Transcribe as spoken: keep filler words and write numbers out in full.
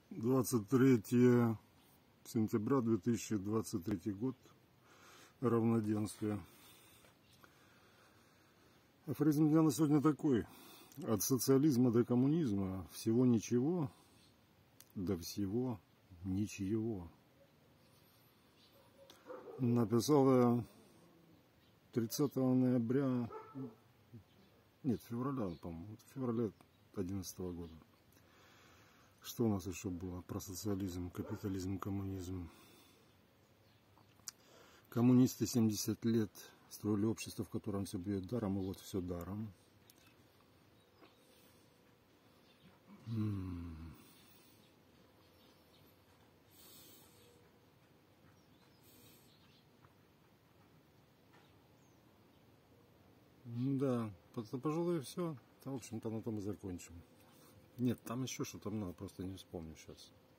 двадцать третье сентября две тысячи двадцать третий год. Равноденствие. Афоризм дня на сегодня такой. От социализма до коммунизма всего ничего, до всего ничего. Написал я тридцатого ноября, нет, февраля, по-моему, февраля одиннадцатого года. Что у нас еще было про социализм, капитализм, коммунизм? Коммунисты семьдесят лет строили общество, в котором все будет даром, и вот все даром. М-м. Да, пожалуй, все. В общем-то, на том и закончим. Нет, там еще что-то много, просто не вспомню сейчас.